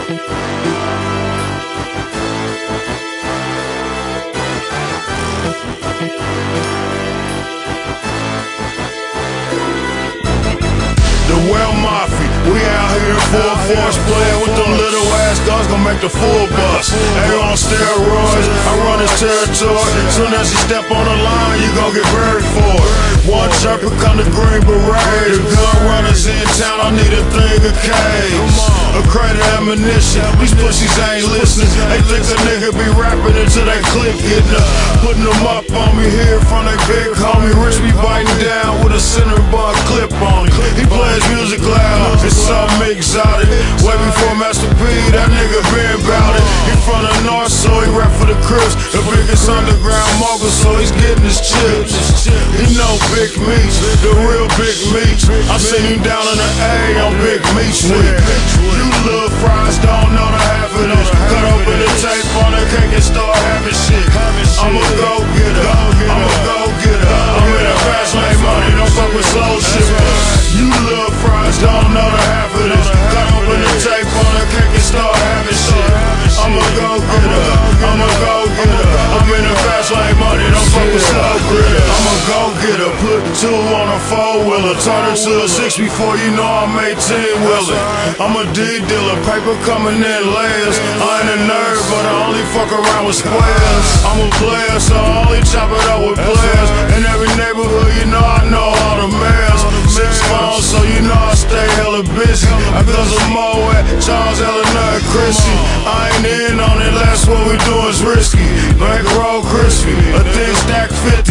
The Well Mafia, we out here full force playing with them little ass guns, gon' make the full bust. They on steroids, I run his territory. Soon as you step on the line, you gon' get buried for it. One chirp become the Green Beret. The gun runners in town, I need a thing of K's, a crate of ammunition. These pussies ain't listening. They think a nigga be rapping until they clip getting up. Putting them up on me here from they big homie. Rich be biting down with a center bun clip on him. He plays music loud, it's something exotic. Way before Master P, that nigga been bout it. He from the north, so he rap for the Crips. The biggest underground mogul, so he's getting his chips. He know Big Meats, the real Big Meats. I seen him down in the A on Big Meats Week. You little fries don't know the half of this. Cut open the tape on the cake and start having shit. I'm a go-getter, I'm a go-getter. I'm in the fast lane money, don't fuck with slow shit. You little fries don't know the half of this. Cut open the tape on the cake and start having shit. I'm a go-getter, I'm a go-getter. I'm in the fast lane money, don't fuck with slow gritter. I'm a go-getter, put two on a four-wheeler. Turn it to a six before you know I'm 18-wheeler. I'm a D-dealer, paper coming in layers. I ain't a nerd, but I only fuck around with squares. I'm a player, so I only chop it up with players. In every neighborhood, you know I know all the mayors. 6 phones, so you know I stay hella busy. I got some more at Charles, Eleanor, and Chrissy. I ain't in on it, last what we do is risky. Bank roll crispy, a thing stack 50.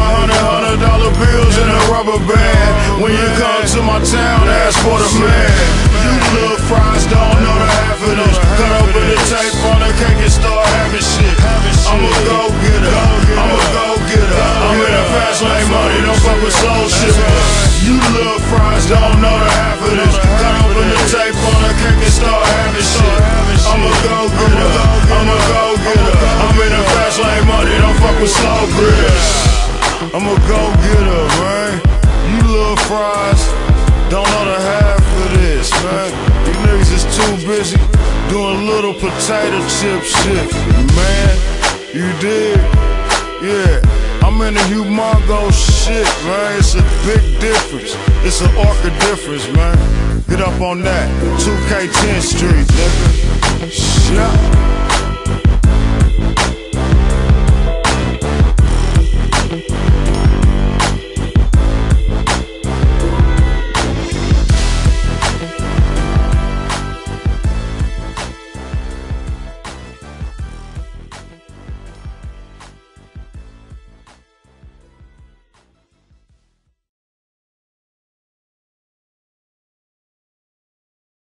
$500 bills in a rubber band. When you come to my town, ask for the man. You little fries don't know the half of this. Cut open the tape on the cake and start having shit. I'm a go-getter, I'm a go-getter. I'm in the fast lane money, don't fuck with slow shit. You little fries don't know the half of this. Cut open the tape on the cake and start having shit. I'm a go-getter, I'm a go-getter. I'm in the fast lane money, don't fuck with slow gritters. I'm a go-getter, man. You little fries don't know the half of this, man. You niggas is too busy doing little potato chip shit, man. You dig? Yeah. I'm in the humongous shit, man. It's a big difference. It's an orca difference, man. Get up on that. 2K 10th Street, nigga. Shut.